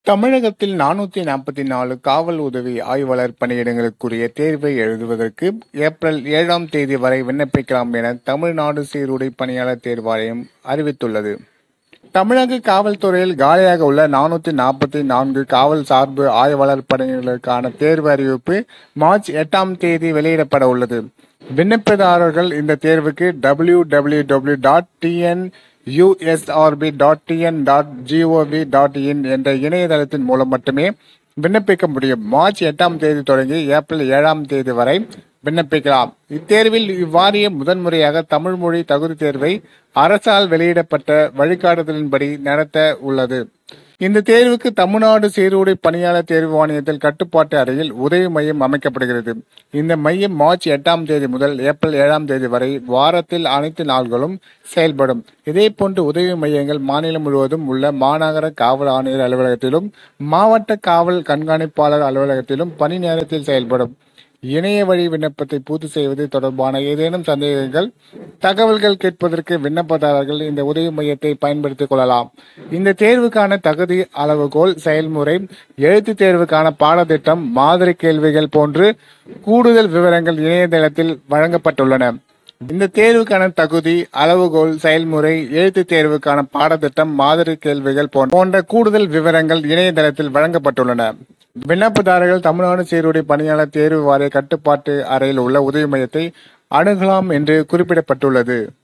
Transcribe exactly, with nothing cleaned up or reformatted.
தமிழகத்தில் நானூத்தி நாற்பத்தி நாலு காவல் உதவி ஆய்வாளர் பணியிடங்களுக்குரிய தேர்வை எழுதுவதற்கு ஏப்ரல் ஏழாம் தேதி வரை விண்ணப்பிக்கலாம் என தமிழ்நாடு சீருடை பணியாளர் தேர்வாணையம் அறிவித்துள்ளது. தமிழக காவல்துறையில் காலியாக உள்ள நானூத்தி நாற்பத்தி நான்கு காவல் சார்பு ஆய்வாளர் பணியிடங்களுக்கான தேர்வு அறிவிப்பு மார்ச் எட்டாம் தேதி வெளியிடப்பட உள்ளது. விண்ணப்பதாரர்கள் இந்த தேர்வுக்கு W W W dot T N U S R B dot T N dot G O V dot in என்ற இணையதளத்தின் மூலம் மட்டுமே விண்ணப்பிக்க முடியும். மார்ச் எட்டாம் தேதி தொடங்கி ஏப்ரல் ஏழாம் தேதி வரை விண்ணப்பிக்கலாம். இத்தேர்வில் இவ்வாரியம் முதன்முறையாக தமிழ் மொழி தகுதி தேர்வை அரசால் வெளியிடப்பட்ட வழிகாட்டுதலின்படி நடத்த உள்ளது. இந்த தேர்வுக்கு தமிழ்நாடு சீருடை பணியாளர் தேர்வு வாரியத்தில் கட்டுப்பாட்டு அறையில் உதவி மையம் அமைக்கப்படுகிறது. இந்த மையம் மார்ச் எட்டாம் தேதி முதல் ஏப்ரல் ஏழாம் தேதி வரை வாரத்தில் அனைத்து நாள்களும் செயல்படும். இதே போன்று உதவி மையங்கள் மாநிலம் முழுவதும் உள்ள மாநகர காவல் ஆணையர் அலுவலகத்திலும் மாவட்ட காவல் கண்காணிப்பாளர் அலுவலகத்திலும் பணி நேரத்தில் செயல்படும். இணைய வழி விண்ணப்பத்தை பூர்த்தி செய்வது தொடர்பான ஏதேனும் சந்தேகங்கள் தகவல்கள் கேட்பதற்கு விண்ணப்பதாரர்கள் இந்த உதவி மையத்தை பயன்படுத்திக் கொள்ளலாம். இந்த தேர்வுக்கான தகுதி அளவுகோல், செயல்முறை, எழுத்து தேர்வுக்கான பாடத்திட்டம், மாதிரி கேள்விகள் போன்று கூடுதல் விவரங்கள் இணையதளத்தில் வழங்கப்பட்டுள்ளன. இந்த தேர்வுக்கான தகுதி, அளவுகோல், செயல்முறை, எழுத்து தேர்வுக்கான பாடத்திட்டம், மாதிரி கேள்விகள் போன்ற கூடுதல் விவரங்கள் இணையதளத்தில் வழங்கப்பட்டுள்ளன. விண்ணப்பதாரர்கள் தமிழ்நாடு சீருடை பணியாளர் தேர்வு வாரிய கட்டுப்பாட்டு அறையில் உள்ள உதவி மையத்தை அணுகலாம் என்று குறிப்பிடப்பட்டுள்ளது.